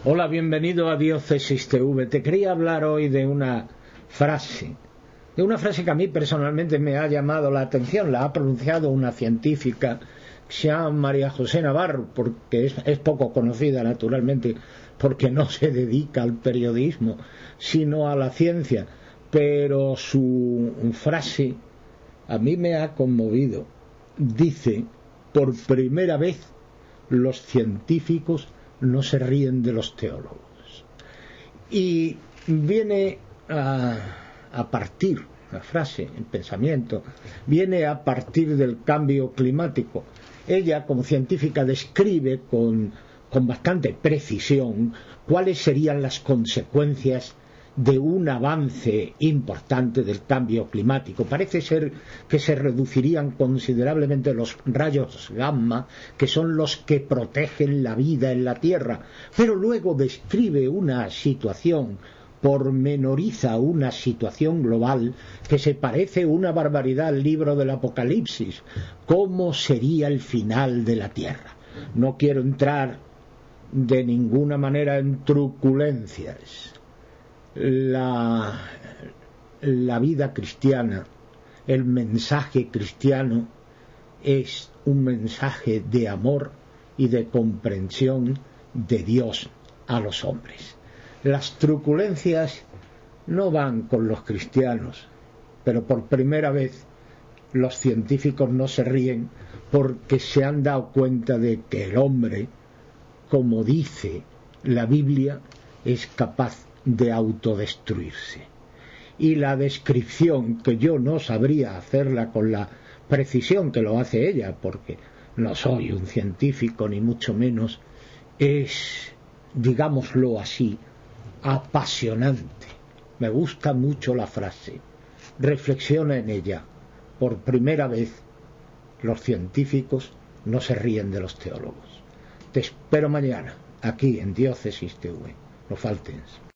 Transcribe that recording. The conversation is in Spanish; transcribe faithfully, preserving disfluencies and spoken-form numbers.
Hola, bienvenido a Diócesis T V. Te quería hablar hoy de una frase, de una frase que a mí personalmente me ha llamado la atención. La ha pronunciado una científica, que se llama María José Navarro, porque es, es poco conocida, naturalmente, porque no se dedica al periodismo, sino a la ciencia. Pero su frase a mí me ha conmovido. Dice: por primera vez los científicos no se ríen de los teólogos. Y viene a, a partir, la frase, el pensamiento, viene a partir del cambio climático. Ella, como científica, describe con, con bastante precisión cuáles serían las consecuencias de un avance importante del cambio climático. Parece ser que se reducirían considerablemente los rayos gamma, que son los que protegen la vida en la Tierra, pero luego describe una situación, pormenoriza una situación global que se parece una barbaridad al libro del Apocalipsis. ¿Cómo sería el final de la Tierra? No quiero entrar de ninguna manera en truculencias. La, la vida cristiana, el mensaje cristiano es un mensaje de amor y de comprensión de Dios a los hombres. Las truculencias no van con los cristianos, pero por primera vez los científicos no se ríen porque se han dado cuenta de que el hombre, como dice la Biblia, es capaz de autodestruirse. Y la descripción, que yo no sabría hacerla con la precisión que lo hace ella, porque no soy un científico ni mucho menos, es, digámoslo así, apasionante. Me gusta mucho la frase. Reflexiona en ella. Por primera vez los científicos no se ríen de los teólogos. Te espero mañana aquí en Diócesis T V. No faltes.